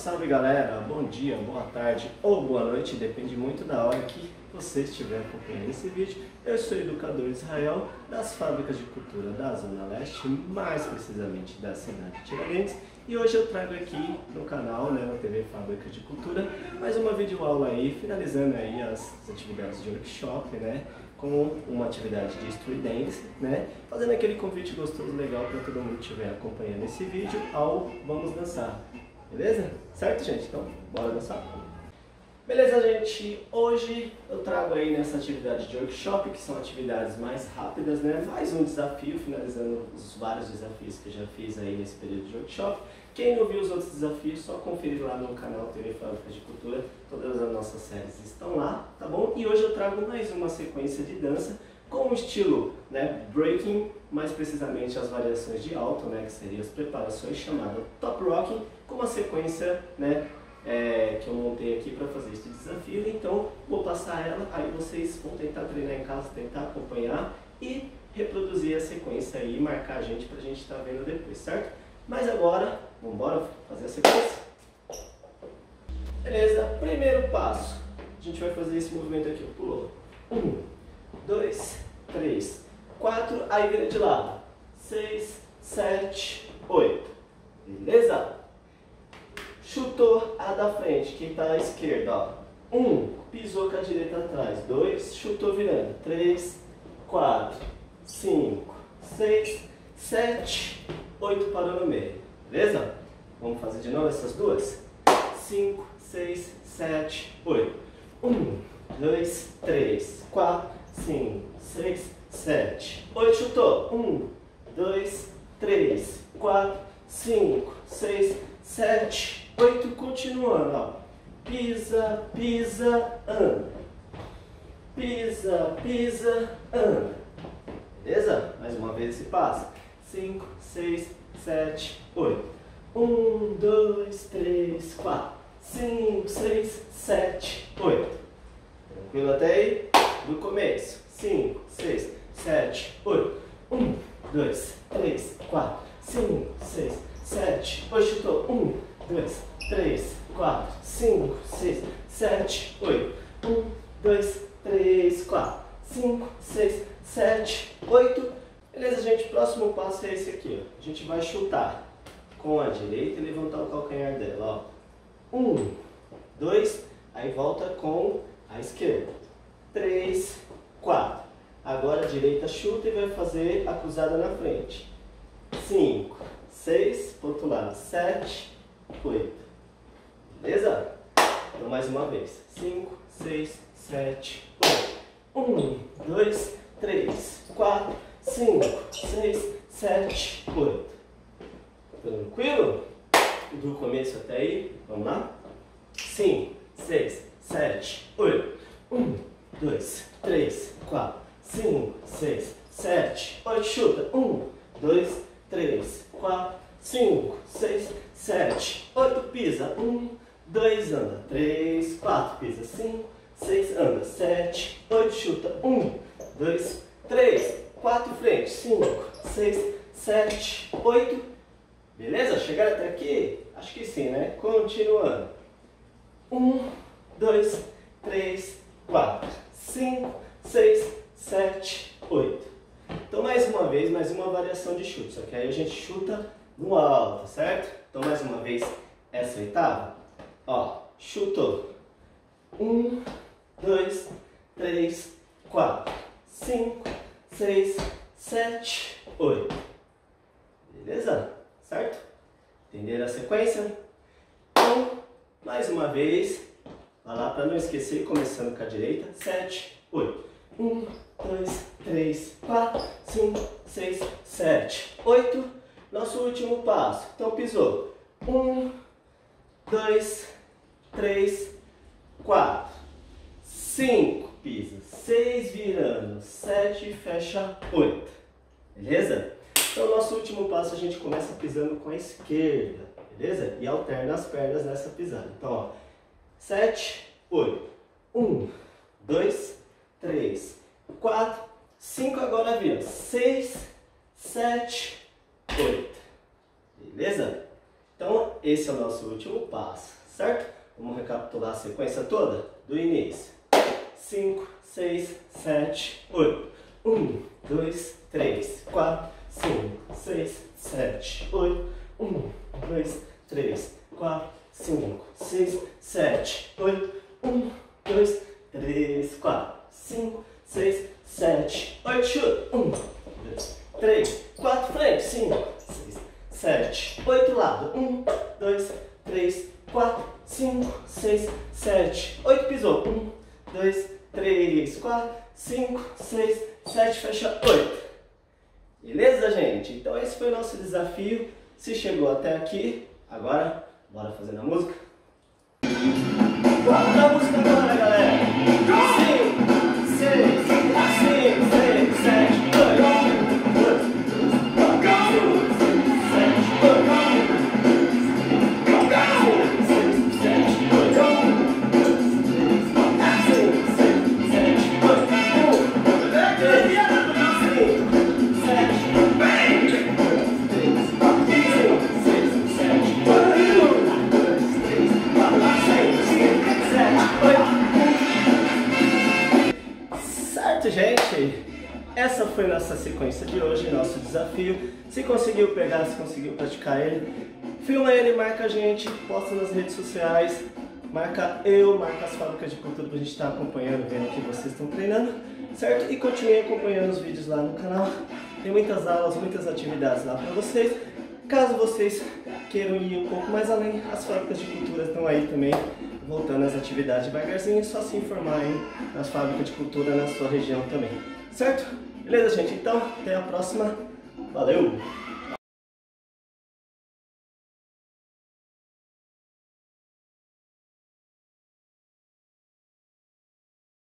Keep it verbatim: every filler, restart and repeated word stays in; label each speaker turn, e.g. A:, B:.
A: salve galera, bom dia, boa tarde ou boa noite, depende muito da hora que você estiver acompanhando esse vídeo. Eu sou o educador Israel das fábricas de cultura da Zona Leste, mais precisamente da cidade de Tiradentes, e hoje eu trago aqui no canal, né, na T V Fábrica de Cultura, mais uma videoaula aí, finalizando aí as atividades de workshop, né, com uma atividade de street dance, né, fazendo aquele convite gostoso, legal para todo mundo que estiver acompanhando esse vídeo ao Vamos Dançar. Beleza? Certo, gente? Então, bora dançar? Beleza, gente? Hoje eu trago aí nessa atividade de workshop, que são atividades mais rápidas, né? Mais um desafio, finalizando os vários desafios que eu já fiz aí nesse período de workshop. Quem não viu os outros desafios, só conferir lá no canal T V Fábrica de Cultura. Todas as nossas séries estão lá, tá bom? E hoje eu trago mais uma sequência de dança com o estilo, né, breaking, mais precisamente as variações de alto, né, que seriam as preparações chamadas top rocking, com uma sequência, né, é, que eu montei aqui para fazer este desafio. Então vou passar ela, aí vocês vão tentar treinar em casa, tentar acompanhar e reproduzir a sequência aí e marcar a gente para a gente estar tá vendo depois, certo? Mas agora, vamos embora fazer a sequência? Beleza, primeiro passo, a gente vai fazer esse movimento aqui, pulou, um, dois, três, quatro, aí vira de lado, seis, sete, oito, beleza? Chutou a da frente, que está à esquerda, ó. Um, pisou com a direita atrás, dois, chutou virando, três, quatro, cinco, seis, sete, oito, parou no meio, beleza? Vamos fazer de novo essas duas? cinco, seis, sete, oito, um, dois, três, quatro, cinco, seis, sete, oito, chutou, um, dois, três, quatro, cinco, seis, sete, oito, continuando, ó. Pisa, pisa, anda, pisa, pisa, anda, beleza? Mais uma vez esse passo, cinco, seis, sete, oito, um, dois, três, quatro, cinco, seis, sete, oito, tranquilo até aí? Do começo, cinco, seis, sete, oito, um, dois, três, quatro, cinco, seis, sete, oito, chutou, um, dois, três, quatro, cinco, seis, sete, oito, um, dois, três, quatro, cinco, seis, sete, oito, beleza, gente? Próximo passo é esse aqui, ó. A gente vai chutar com a direita e levantar o calcanhar dela, ó. Um, dois, aí volta com a esquerda. Três, quatro. Agora a direita chuta e vai fazer a cruzada na frente. Cinco, seis, pro outro lado. Sete, oito. Beleza? Então mais uma vez. Cinco, seis, sete, oito. Um, dois, três, quatro, cinco, seis, sete, oito. Tranquilo? Do começo até aí. Vamos lá? Cinco, seis, sete, oito. Um, dois, três, quatro, cinco, seis, sete, oito, chuta. Um, dois, três, quatro, cinco, seis, sete, oito, pisa. Um, dois, anda. Três, quatro, pisa. Cinco, seis, anda. Sete, oito, chuta. Um, dois, três, quatro, frente. Cinco, seis, sete, oito. Beleza? Chegaram até aqui? Acho que sim, né? Continuando. Um, dois, três, quatro, cinco, seis, sete, oito. Então mais uma vez, mais uma variação de chute, só que aí a gente chuta no alto, certo? Então mais uma vez essa oitava, ó, chutou. Um, dois, três, quatro, cinco, seis, sete, oito. Beleza? Certo? Entenderam a sequência? Então, mais uma vez, vai lá para não esquecer, começando com a direita, sete, oito, um, dois, três, quatro, cinco, seis, sete, oito, nosso último passo, então pisou, um, dois, três, quatro, cinco, pisa, seis, virando, sete, fecha, oito, beleza? Então nosso último passo a gente começa pisando com a esquerda, beleza? E alterna as pernas nessa pisada, então ó, sete, oito, um, dois, três, quatro, cinco, agora vira, seis, sete, oito, beleza? Então, esse é o nosso último passo, certo? Vamos recapitular a sequência toda do início. cinco, seis, sete, oito. um, dois, três, quatro, cinco, seis, sete, oito. um, dois, três, quatro, cinco, seis, sete, oito. um, dois, três, quatro, cinco, seis, sete, oito. Chuta. um, dois, três, quatro, frente. cinco, seis, sete, oito. Lado. um, dois, três, quatro, cinco, seis, sete, oito. Pisou. um, dois, três, quatro, cinco, seis, sete. Fecha. oito. Beleza, gente? Então esse foi o nosso desafio. Se chegou até aqui, agora bora fazer a música? Vamos na música agora, galera! cinco, seis, cinco, seis, sete, oito. Gente, essa foi nossa sequência de hoje, nosso desafio. Se conseguiu pegar, se conseguiu praticar ele, filma ele, marca a gente, posta nas redes sociais, marca eu, marca as fábricas de cultura pra gente estar acompanhando, vendo que vocês estão treinando, certo? E continue acompanhando os vídeos lá no canal. Tem muitas aulas, muitas atividades lá para vocês. Caso vocês queiram ir um pouco mais além, as fábricas de cultura estão aí também, voltando às atividades devagarzinho, é só se informar aí nas fábricas de cultura na sua região também, certo? Beleza, gente? Então, até a próxima. Valeu!